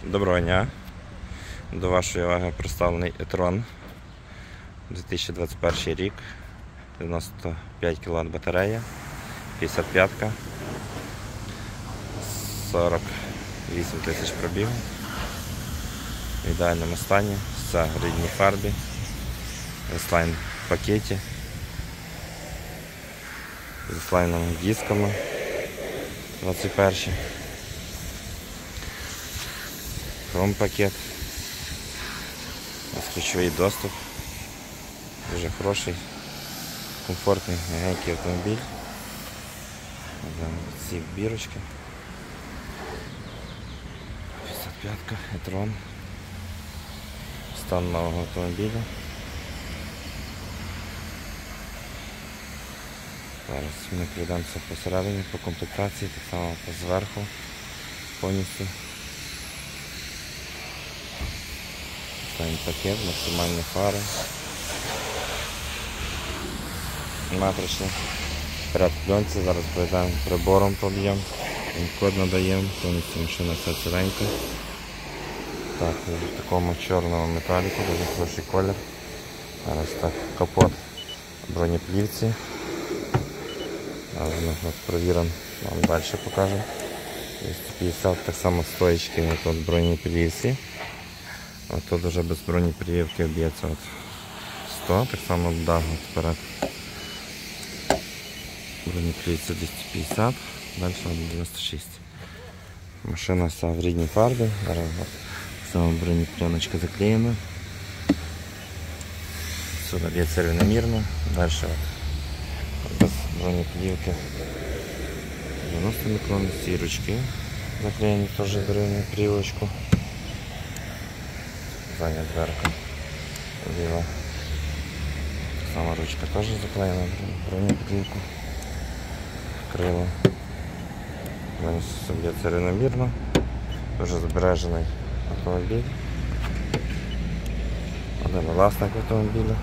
Доброго дня! До вашої уваги представлений e-tron 2021 рік, 95 кВт батарея, 55-ка, 48 тисяч пробігу, в ідеальному стані, все в рідній фарбі, S-Line в пакеті, з S-Line дисками 21. Хром пакет, ключовий доступ, дуже хороший, комфортний, м'який автомобіль. Ці бірочки, 55-ка, e-tron, стан нового автомобіля. Зараз ми пройдемося посередині, по комплектації, так само зверху, повністю. Пакет, максимальні фари, матричні, ряд пленці, зараз пройдемо прибором, поб'ємо, код надаємо, повністю машина вся ціленька. Так, в такому чорному металіку, дуже хороший колір. Зараз так, капот бронеплівці. Зараз ми провіримо, вам далі покажемо. 250, так само стоїчки на тут бронеплівці. А тут вже без бронепрививки б'ється 100, так само дах вперед. Бронеплівці 250, далі 96. Машина вся в рідній фарбі, зараз саме бронепленочка заклеєна. Сюди б'ється рівномірно, далі без бронеплівки 90 мікрон, ці ручки заклеєні теж бронепрививочку. Задня дверка ліва. Сама ручка теж заклеєна в бронеплівку. Крило. Все б'ється рівномірно. Дуже збережений автомобіль. Один власник автомобіля.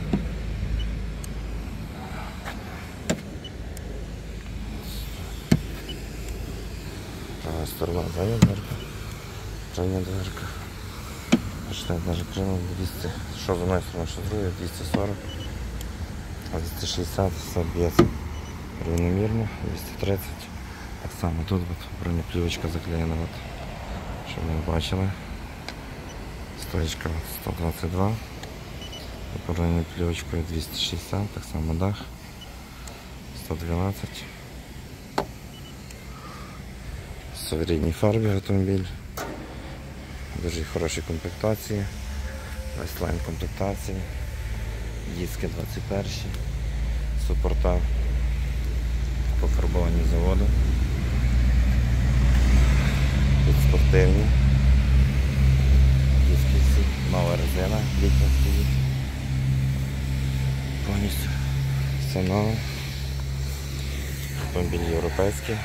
Права сторона задня дверка. Задня дверка. Даже крило 200, що з одної сторони, що з другої, 240, а 260 все б'ється рівномірно, 230. Так само тут бронеплівочка заклеєна, щоб ви бачили. Стоечка 122, бронеплівочкою 260, так само дах 112. Все в рідній фарбі автомобіль. Дуже хороші комплектації, S-Line комплектації, диски 21, супорта пофарбовані з заводу, підспортивні, диски всі, нова резина, літня стоїть, повністю все нове, автомобіль європейський,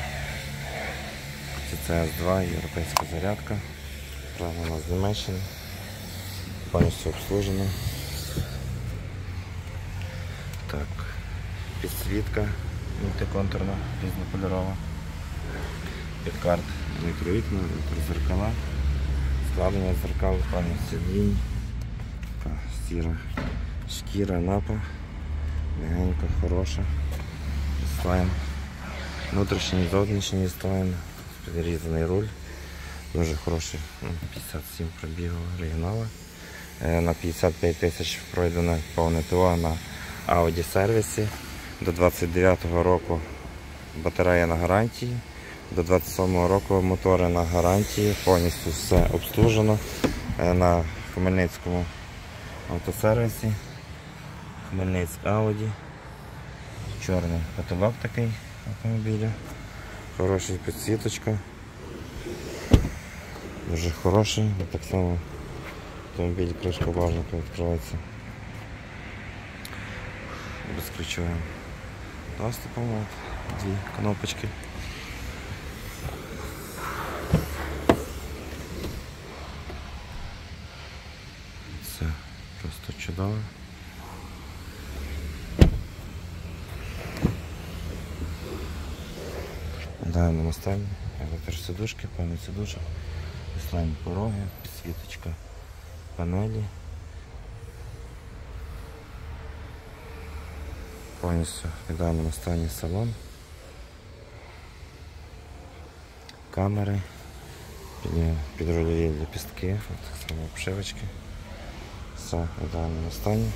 CS2, європейська зарядка. Прямо у нас з Німеччини, повністю обслужено. Так, підсвітка мультиконтурна, різнокольорова, підкарт, мікровікна, зеркала, складення зеркал, пам'ять сидінь, сіра шкіра, напа, м'ягенька, хороша, S-Line, внутрішній, зовнішній S-Line, підрізаний руль. Дуже хороший, 57 пробігу оригінала. На 55 тисяч пройдено повне ТО на Audi сервісі. До 29-го року батарея на гарантії. До 27-го року мотори на гарантії. Повністю все обслужено на Хмельницькому автосервісі. Хмельницьк Audi. Чорний потолок такий автомобіля. Хороша підсвіточка. Дуже хороший, так само автомобіль, кришка багажника відкривається безключовим доступом, дві кнопочки. Це просто чудово. Да, на настальні, електросидушки, пам'ять сидушок, Слайм пороги, підсвіточка панелі. Повністю в ідеальному стані салон. Камери, підрульові лепістки, так само обшивочки. Все в ідеальному стані.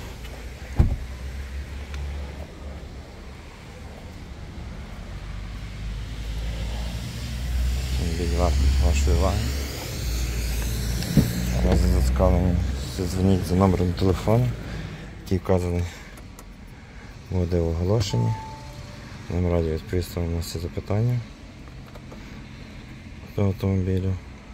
Автомобіль вартий вашої уваги. Разом зацікавлені, дзвоніть за номером телефону, який вказаний буде в оголошенні. Нам раді відповісти вам на всі запитання до автомобілю.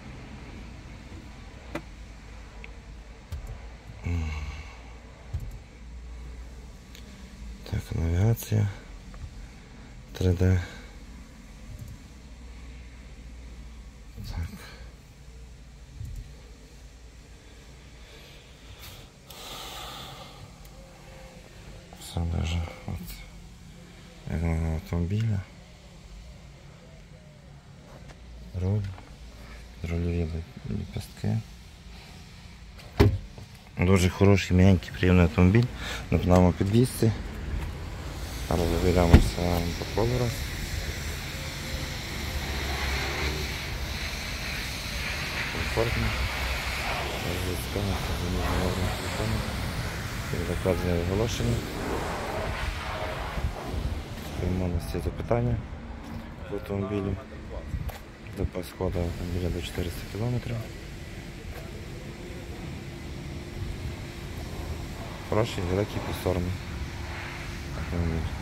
Так, навігація 3D. Так. Все даже от автомобіля. Руль, рульові лепестки. Дуже хороший, м'який, приємний автомобіль на пневмопідвісці. Зараз заведемося по колору. Комфортно. Закладені оголошення. Сприймо на всі запитання по автомобілю. Запас ходу автомобіля до 400 км. Хороший, великий, просторний автомобіль.